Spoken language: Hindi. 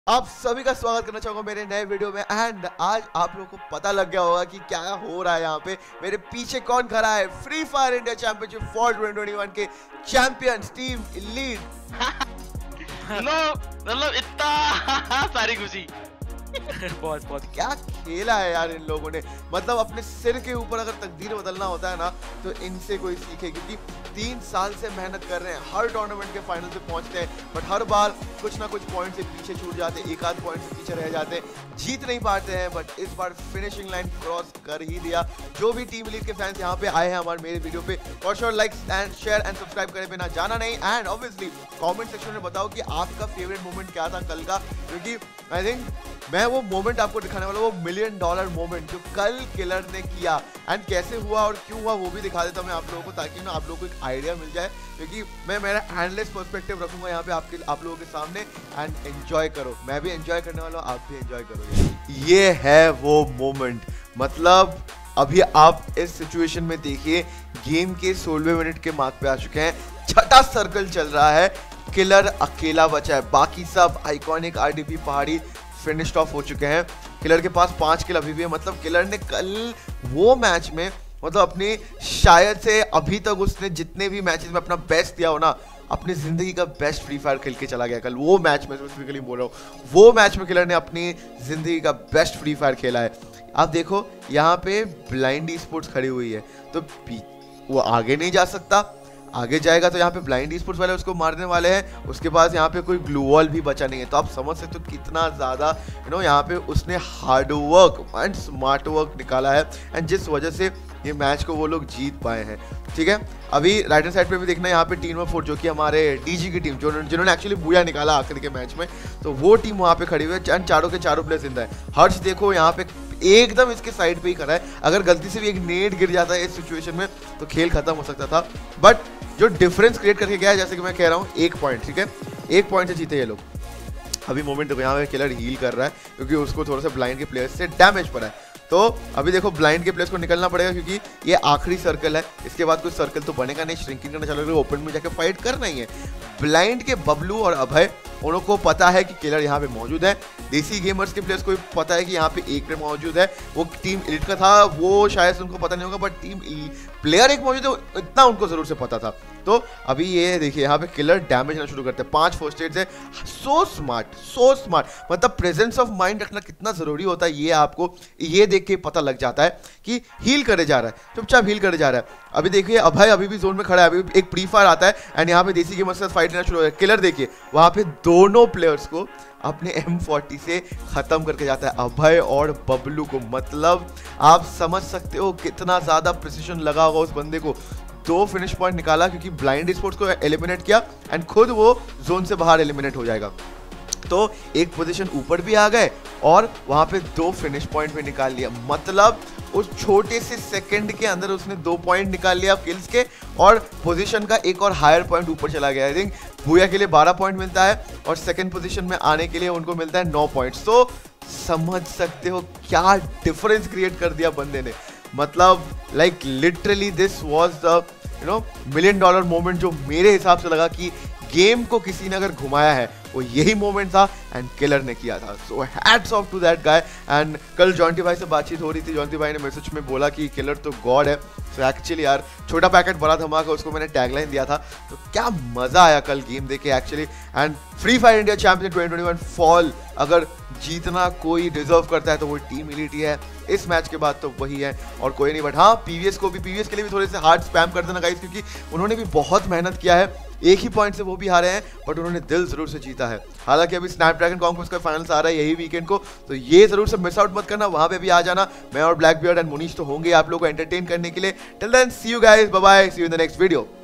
आप सभी का स्वागत करना चाहूंगा मेरे नए वीडियो में। एंड आज आप लोगों को पता लग गया होगा कि क्या हो रहा है यहाँ पे। मेरे पीछे कौन खड़ा है? Free Fire India championship for 2021 के चैंपियंस टीम लीड। मतलब इतना सारी खुशी। बहुत बहुत क्या खेला है यार इन लोगों ने। मतलब अपने सिर के ऊपर अगर तकदीर बदलना होता है ना तो इनसे कोई सीखे, क्योंकि 3 साल से मेहनत कर रहे हैं, हर टूर्नामेंट के फाइनल पे पहुंचते हैं, बट हर बार कुछ ना कुछ पॉइंट से पीछे छूट जाते हैं, एक आध पॉइंट से पीछे रह जाते हैं, जीत नहीं पाते हैं। बट इस बार फिनिशिंग लाइन क्रॉस कर ही दिया। जो भी टीम लीड के फैंस यहाँ पे आए हैं हमारे मेरे वीडियो पे, for sure like and share and subscribe करे बिना जाना नहीं। एंड ऑब्वियसली कमेंट सेक्शन में बताओ कि आपका फेवरेट मोमेंट क्या था कल का, क्योंकि आई थिंक मैं वो मोमेंट आपको दिखाने वाला, वो $1 मिलियन मोमेंट जो कल किलर ने किया एंड कैसे हुआ और क्यों हुआ वो भी दिखा देता हूं मैं आप लोगों को, ताकि ना आप लोगों को एक आइडिया मिल जाए। क्योंकि मैं मेरा एंडलेस पर्सपेक्टिव रखूंगा यहाँ पे आप लोगों के सामने। एंड एंजॉय करो, मैं भी एंजॉय करने वाला हूँ, आप भी एंजॉय करोगे। ये है वो मोमेंट। मतलब अभी आप इस सिचुएशन में देखिए, गेम के 16वें मिनट के मार्क पे आ चुके हैं, छठा सर्कल चल रहा है, किलर अकेला बचा है, बाकी सब आइकॉनिक आरडीपी पहाड़ी फिनिश्ड ऑफ हो चुके हैं। किलर के पास 5 किल अभी भी है। मतलब किलर ने कल वो मैच में, मतलब अपने शायद से अभी तक उसने जितने भी मैचेस में अपना बेस्ट दिया हो ना, अपनी जिंदगी का बेस्ट फ्री फायर खेल के चला गया कल। वो मैच में स्पेसिफिकली बोल रहा हूँ, वो मैच में किलर ने अपनी जिंदगी का बेस्ट फ्री फायर खेला है। आप देखो यहाँ पे ब्लाइंड ई स्पोर्ट्स खड़ी हुई है, तो वो आगे नहीं जा सकता, आगे जाएगा तो यहाँ पे ब्लाइंड स्पोर्ट्स वाले उसको मारने वाले हैं। उसके पास यहाँ पे कोई ग्लू वॉल भी बचा नहीं है, तो आप समझ सकते हो कितना ज़्यादा यहाँ पे उसने hard work and smart work निकाला है, एंड जिस वजह से ये मैच को वो लोग जीत पाए हैं। ठीक है, अभी राइट हैंड साइड पे भी देखना, यहाँ पे टीम ऑफ 4 जो कि हमारे डीजी की टीम, जिन्होंने एक्चुअली बूया निकाला आखिर के मैच में, तो वो टीम वहाँ पे खड़ी हुई है एंड चारों के चारों प्लेयर जिंदा है। हर्ष देखो यहाँ पे एकदम इसके साइड पे ही खड़ा है, अगर गलती से भी एक नेट गिर जाता है इस सिचुएशन में तो खेल खत्म हो सकता था। बट जो डिफरेंस क्रिएट करके गया है, जैसे कि मैं कह रहा हूँ 1 पॉइंट, ठीक है, 1 पॉइंट से जीते ये लोग। अभी मोमेंट देखो, यहाँ पे किलर हील कर रहा है क्योंकि उसको थोड़ा सा ब्लाइंड के प्लेयर्स से डैमेज पड़ा है। तो अभी देखो ब्लाइंड के प्लेयर्स को निकलना पड़ेगा, क्योंकि ये आखिरी सर्कल है, इसके बाद कोई सर्कल तो बनेगा नहीं, श्रिंकिंग करना चालू, ओपन में जाकर फाइट करना ही है। ब्लाइंड के बबलू और अभय उन लोगों को पता है कि किलर यहाँ पे मौजूद है। देसी गेमर्स के प्लेयर्स को भी पता है कि यहाँ पे एक प्लेयर मौजूद है, वो टीम एलिट का था, वो शायद से उनको पता नहीं होगा, बट टीम प्लेयर एक मौजूद है इतना उनको जरूर से पता था। तो अभी ये देखिए यहाँ पे किलर डैमेज ना शुरू करते हैं, 5 फर्स्ट एड है। सो स्मार्ट, मतलब प्रेजेंस ऑफ माइंड रखना कितना जरूरी होता है, ये आपको ये देख के पता लग जाता है कि हील करे जा रहा है, चुपचाप हील करे जा रहा है। अभी देखिए अभय अभी भी जोन में खड़ा है, अभी एक प्री फायर आता है एंड यहाँ पे देसी गेमर्स के साथ फाइट लेना शुरू हो है। किलर देखिए वहाँ पे दोनों प्लेयर्स को अपने M40 से खत्म करके जाता है, अभय और बबलू को। मतलब आप समझ सकते हो कितना ज्यादा प्रिसिशन लगा होगा उस बंदे को। 2 फिनिश पॉइंट निकाला क्योंकि ब्लाइंड स्पोर्ट्स को एलिमिनेट किया एंड खुद वो जोन से बाहर एलिमिनेट हो जाएगा, तो एक पोजीशन ऊपर भी आ गए और वहां पे 2 फिनिश पॉइंट भी निकाल लिया। मतलब उस छोटे से सेकंड के अंदर उसने 2 पॉइंट निकाल लिया किल्स के, और पोजीशन का एक और हायर पॉइंट ऊपर चला गया। आई थिंक भूया के लिए 12 पॉइंट मिलता है और सेकंड पोजीशन में आने के लिए उनको मिलता है 9 पॉइंट्स। तो समझ सकते हो क्या डिफरेंस क्रिएट कर दिया बंदे ने। मतलब like literally this was the $1 million moment जो मेरे हिसाब से लगा कि गेम को किसी ने अगर घुमाया है वो यही मोमेंट था, एंड किलर ने किया था। So hats off to that guy. And कल जॉन्टी भाई से बातचीत हो रही थी, जॉन्टी भाई ने मैसेज में बोला कि किलर तो गॉड है। सो एक्चुअली यार छोटा पैकेट बड़ा धमाका, उसको मैंने टैगलाइन दिया था, तो क्या मजा आया कल गेम देखे actually. And Free Fire India champion 2021 fall अगर जीतना कोई डिजर्व करता है तो वो टीम एलिट है। इस मैच के बाद तो वही है और कोई नहीं। बट हाँ, पीवीएस के लिए भी थोड़े से हार्ड स्पैम कर देना गाइस, क्योंकि उन्होंने भी बहुत मेहनत किया है। एक ही पॉइंट से वो भी हारे हैं, बट उन्होंने दिल जरूर से जीता है। हालांकि अभी स्नैपड्रैगन कॉन्क्वेस्ट का फाइनल्स आ रहा है यही वीकेंड को, तो ये जरूर से मिस आउट मत करना, वहां पे भी आ जाना। मैं और ब्लैक बियर्ड एंड मुनीश तो होंगे आप लोगों को एंटरटेन करने के लिए। Till then see you guys, bye bye, see you in the next video.